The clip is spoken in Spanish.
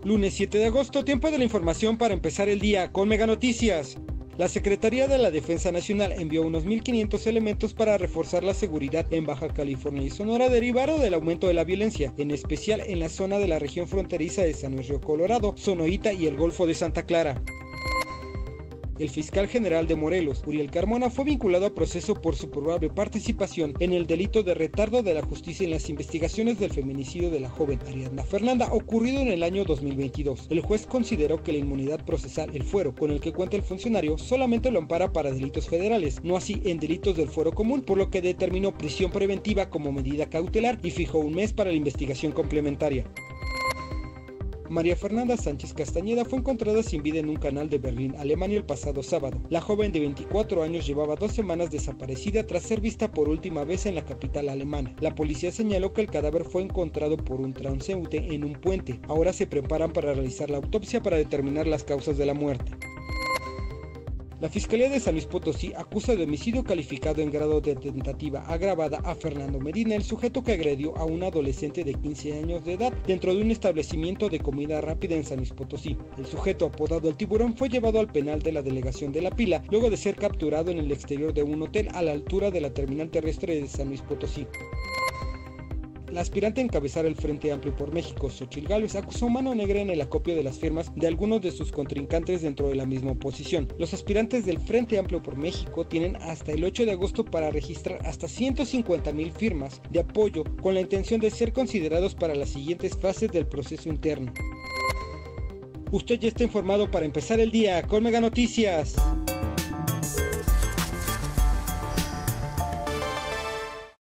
Lunes 7 de agosto, tiempo de la información para empezar el día con Mega Noticias. La Secretaría de la Defensa Nacional envió unos 1,500 elementos para reforzar la seguridad en Baja California y Sonora, derivado del aumento de la violencia, en especial en la zona de la región fronteriza de San Luis Río Colorado, Sonoita y el Golfo de Santa Clara. El fiscal general de Morelos, Uriel Carmona, fue vinculado a proceso por su probable participación en el delito de retardo de la justicia en las investigaciones del feminicidio de la joven Ariadna Fernanda, ocurrido en el año 2022. El juez consideró que la inmunidad procesal, el fuero con el que cuenta el funcionario, solamente lo ampara para delitos federales, no así en delitos del fuero común, por lo que determinó prisión preventiva como medida cautelar y fijó un mes para la investigación complementaria. María Fernanda Sánchez Castañeda fue encontrada sin vida en un canal de Berlín, Alemania, el pasado sábado. La joven de 24 años llevaba 2 semanas desaparecida tras ser vista por última vez en la capital alemana. La policía señaló que el cadáver fue encontrado por un transeúnte en un puente. Ahora se preparan para realizar la autopsia para determinar las causas de la muerte. La Fiscalía de San Luis Potosí acusa de homicidio calificado en grado de tentativa agravada a Fernando Medina, el sujeto que agredió a un adolescente de 15 años de edad dentro de un establecimiento de comida rápida en San Luis Potosí. El sujeto, apodado El Tiburón, fue llevado al penal de la delegación de La Pila, luego de ser capturado en el exterior de un hotel a la altura de la terminal terrestre de San Luis Potosí. La aspirante a encabezar el Frente Amplio por México, Xochitl Gálvez, acusó mano negra en el acopio de las firmas de algunos de sus contrincantes dentro de la misma oposición. Los aspirantes del Frente Amplio por México tienen hasta el 8 de agosto para registrar hasta 150,000 firmas de apoyo con la intención de ser considerados para las siguientes fases del proceso interno. Usted ya está informado para empezar el día con Mega Noticias.